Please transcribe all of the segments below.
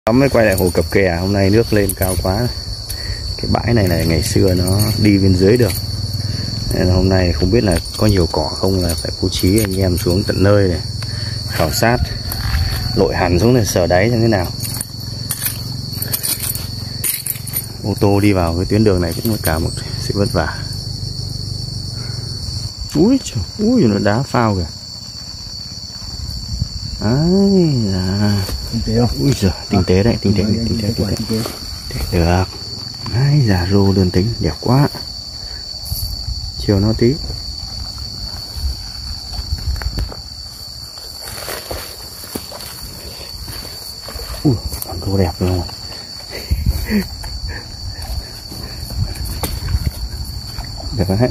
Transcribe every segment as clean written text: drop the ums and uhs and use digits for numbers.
Tóm mới quay lại hồ Cập Kè. Hôm nay nước lên cao quá. Cái bãi này là ngày xưa nó đi bên dưới được, nên là hôm nay không biết là có nhiều cỏ không, là phải bố trí anh em xuống tận nơi này khảo sát, lội hẳn xuống để sờ đáy như thế nào. Ô tô đi vào cái tuyến đường này cũng cả một sự vất vả. Ui trời, ui nó đá phao kìa. Ấy là tinh tế không? Ui giời, tinh tế đấy, tinh tế. Được. Đấy, giả rô đơn tính, đẹp quá. Chiều nó tí. Ui, con rô đẹp luôn. Được đấy.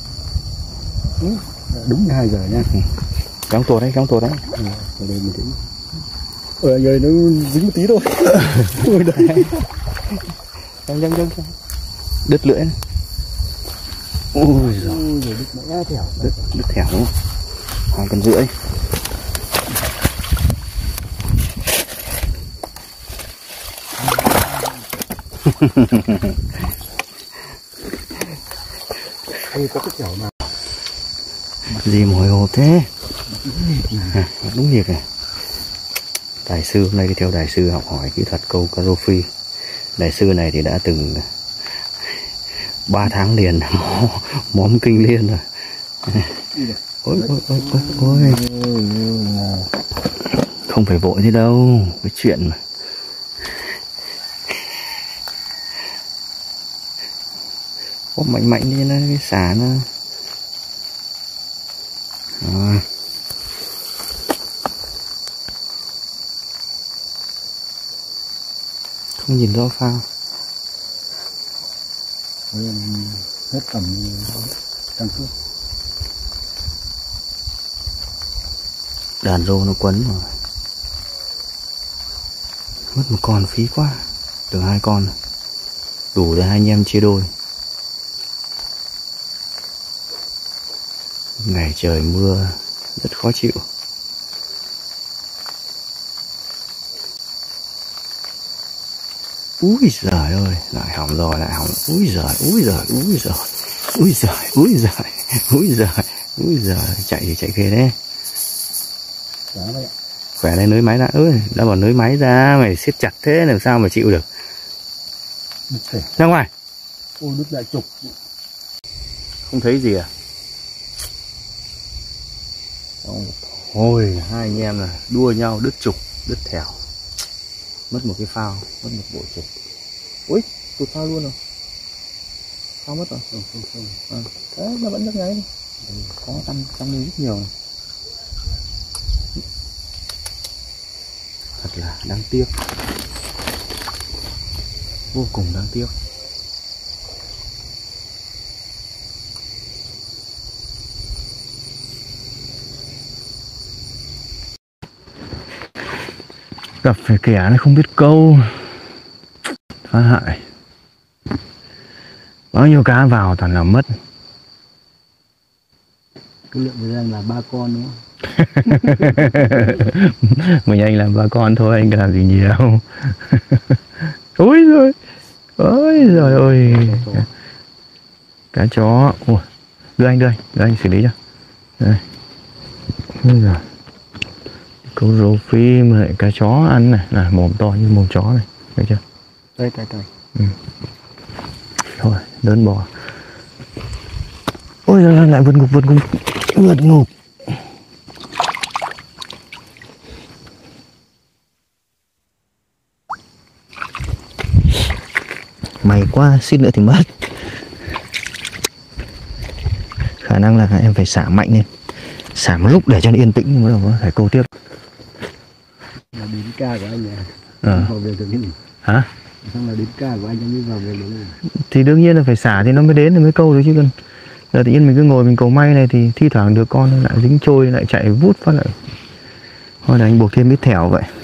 Đúng 2 giờ nha. Cắm tuột đấy, cắm tuột đấy. Ở đây mình tính. Ở giờ nó dính một tí thôi. Ui đấy. Dâng. Đứt lưỡi. Ui giời. Đứt mẽ thẻo. Đứt thẻo đúng không? 2,5 cân. Đây có cái chảo nào. Gì mà hồi hộp thế? Đúng việc này. Đại sư hôm nay đi theo đại sư học hỏi kỹ thuật câu cá rô phi. Đại sư này thì đã từng 3 tháng liền móm kinh liên rồi. Ôi. Không phải vội thế đâu, cái chuyện mà. Có mạnh đi nó cái xả nó. Rồi. Không nhìn rõ phao. Hết tầm căn cước. Đàn rô nó quấn rồi. Mất một con phí quá. Được 2 con. Đủ để 2 anh em chia đôi. Ngày trời mưa rất khó chịu. Úi giời ơi, lại hỏng rồi, lại hỏng. Úi giời, chạy thì chạy kia đấy. Khỏe lên nới máy ra. Ơi, đã bảo nới máy ra, mày siết chặt thế làm sao mà chịu được. Ra ngoài. Ôi, đứt lại trục. Không thấy gì à? Ôi, 2 anh em là đua nhau đứt trục, đứt thẻo. Mất một cái phao, mất một bộ trục. Ui, tụt phao luôn rồi. Phao mất rồi. Không. Đấy, nó vẫn rất ngáy. Có tăng lên rất nhiều này. Thật là đáng tiếc. Vô cùng đáng tiếc. Gặp phải kẻ nó không biết câu, phá hại. Bao nhiêu cá vào toàn là mất. Cái lượng của anh là 3 con đúng không? Mình anh làm 3 con thôi, anh làm gì nhiều. Ôi giời ơi. Cá chó. Ủa, đưa anh xử lý cho. Đây. Ôi giời. Câu rô phi mà lại cá chó ăn này, là mồm to như mồm chó này, thấy chưa? Đây. Thôi, lớn bò. Ôi giời, lại vượt ngục. May quá, suýt nữa thì mất. Khả năng là em phải xả mạnh lên. Xả một lúc để cho nó yên tĩnh mới đầu phải câu tiếp. Là đến ca của anh à? Vào về được cái gì? Hả? Xong là đến ca của anh mới vào về đúng không? Thì đương nhiên là phải xả thì nó mới đến, thì mới câu được chứ cần. Giờ tự nhiên mình cứ ngồi mình cầu may này thì thi thoảng được con lại dính trôi lại chạy vút phát lại. Thôi là anh buộc thêm ít thẻo vậy.